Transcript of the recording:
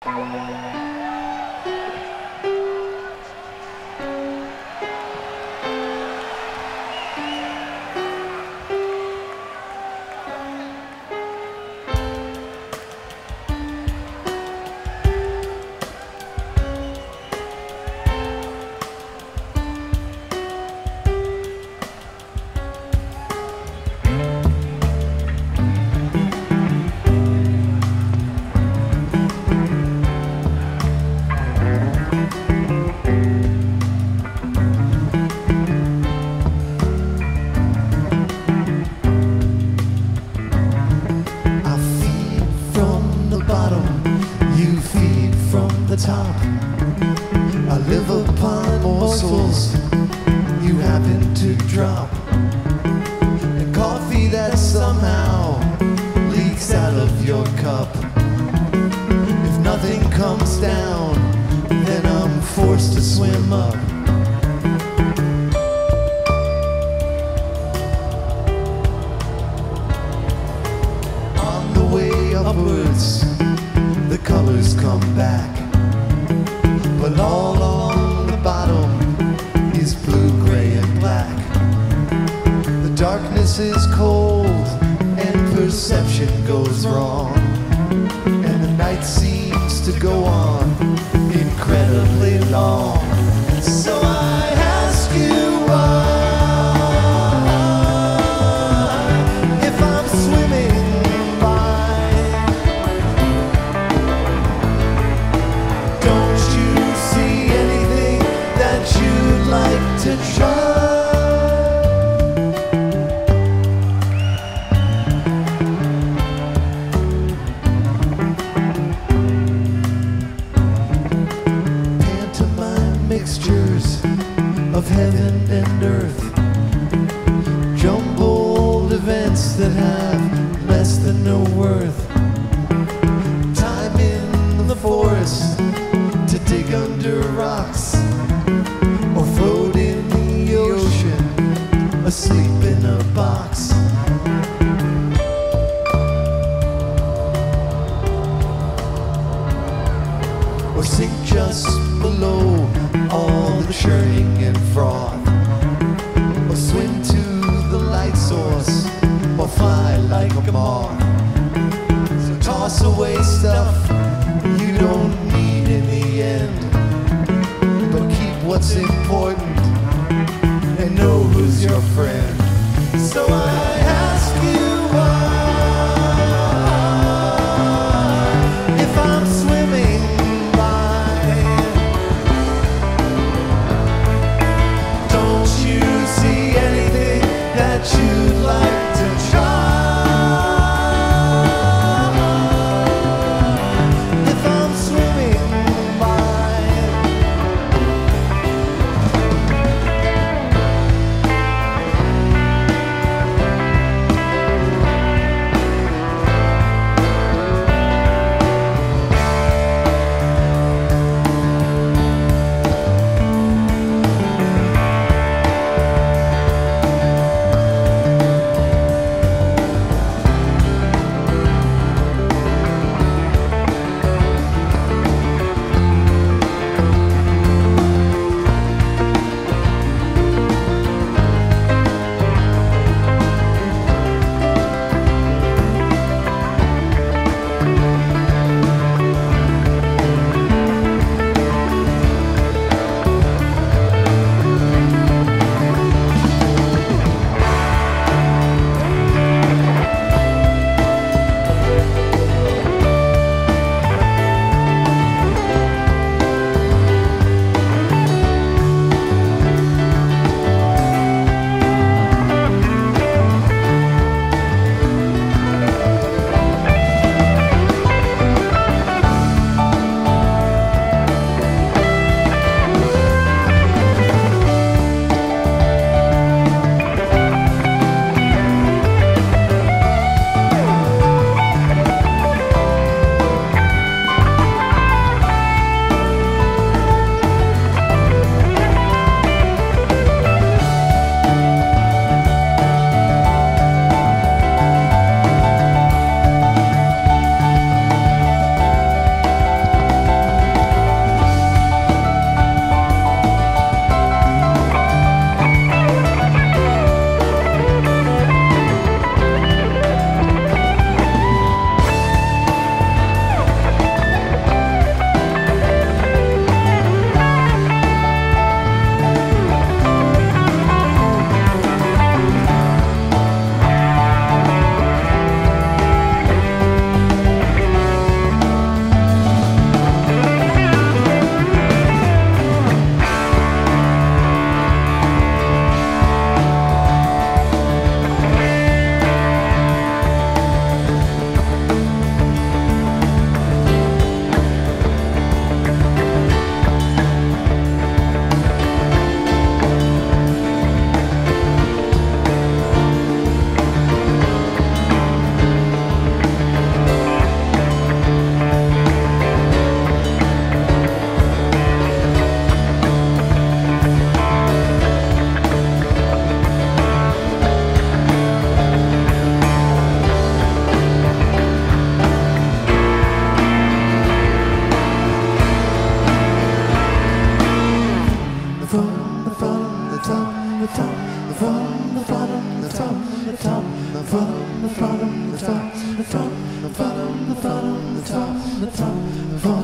Top. I live upon morsels you happen to drop, and coffee that somehow leaks out of your cup. If nothing comes down, then I'm forced to swim up. On the way upwards, the colors come back, but all along the bottom is blue, gray, and black. The darkness is cold and perception goes wrong, and the night seems to go on incredibly long. So I ask you why, if I'm swimming by, don't you see anything that you'd like to try? Pantomime mixtures of heaven and earth, jumbled events that have less than no worth. Time in the forest to dig under rocks, or float in the ocean, asleep in a box. Or sink just below all the churning and froth, or swim to the light source, or fly like a moth. So toss away stuff you don't need in the end, but keep what's important and know who's your friend. So I ask you why, if I'm swimming by, don't you see anything that you'd like to try? If I'm the bottom, the bottom, the top, the top, the bottom.